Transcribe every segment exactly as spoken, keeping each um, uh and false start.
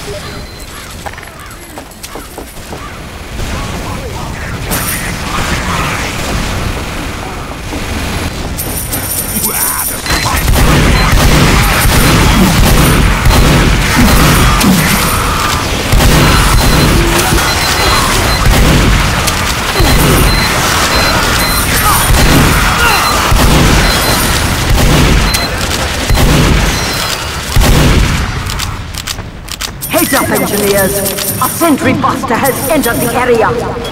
Heads up, engineers! A sentry buster has entered the area!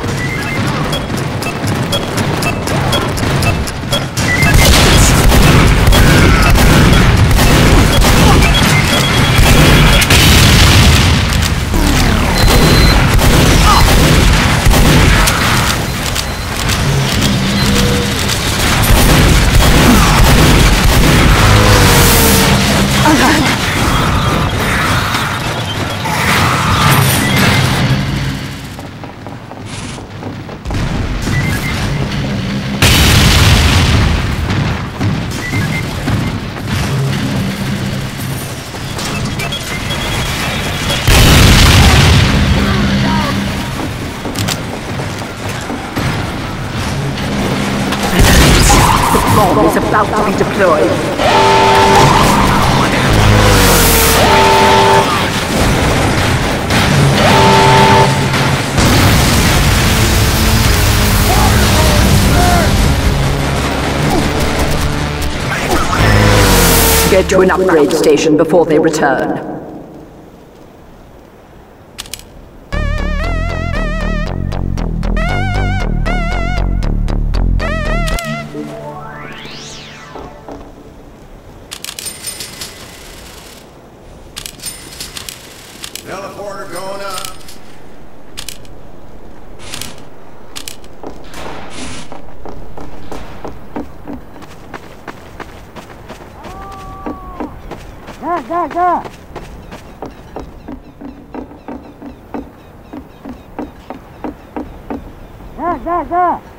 Bomb is about to be deployed. Get to an upgrade station before they return. Teleporter going up. Go, go, go! Go, go, go!